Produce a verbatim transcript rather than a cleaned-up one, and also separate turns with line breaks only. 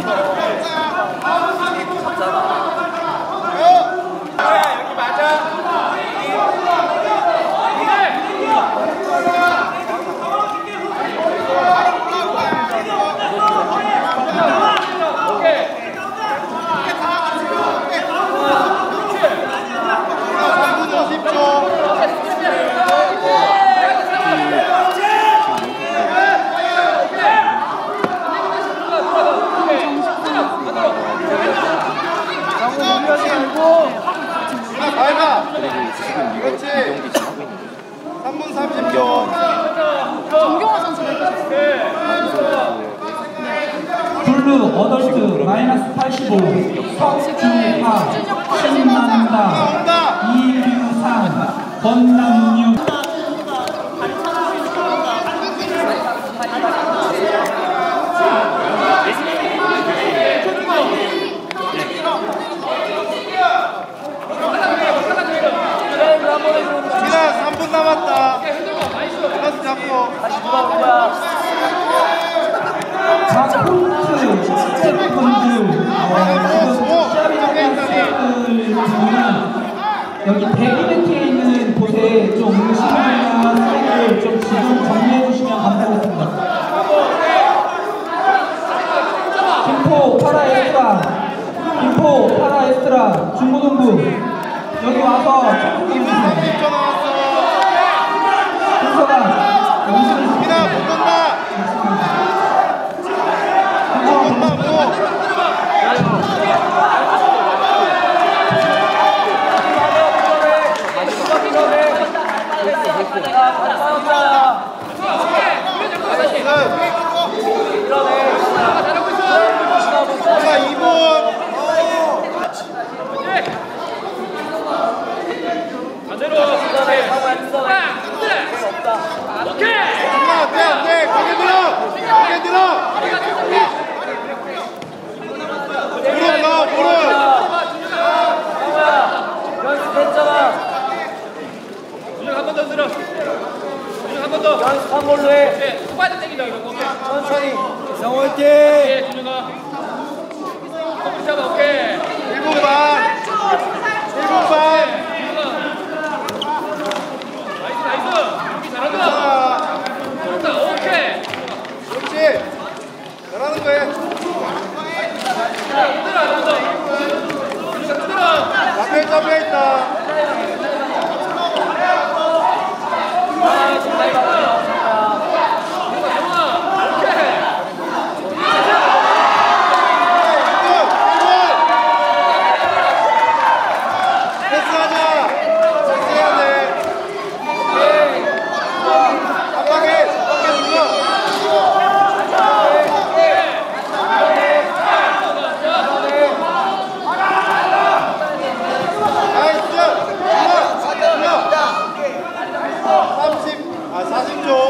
삼 분 삼십 초.
정경화 선수를
블루 어덜트 마이너스 팔십오 석준하 신난다 이규상 권남유
삼 분 남았다. 플러스 잡고. 다시 누가 올 거야?
자포트 스태프분들 여기 대기 멘트에 있는 곳에 좀 음식이나 쓰레기를 좀 지금 정리해 주시면 감사하겠습니다. 김포 파라에스트라 김포 파라에스트라 중고등부 여기 와서
이 분 삼십 초 나왔어.
순서가 음식을
미나 못 본다. 못 본다고. 자, 이 분.
반대로 오케이.
안돼 안돼 고개 들어 고개 들어. 무릎 넣어 무릎.
연습했잖아. 준영 한 번 더 들어. 준영 한 번 더. 연습한 걸로 해. 네, 똑바로 당기자 이거. 천천히.
성호 화이팅.
네, 준영아. 커플 잡아 오케이.
일 분 반. 일 분 반.
잘한다. 잘한다. 오케이.
그렇지. 잘하는 거야.
흔들어 안 흔들어. 흔들어.
앞에 잡혀 있다.
아, 정말 잘한다.
삼십, 아 사십 초.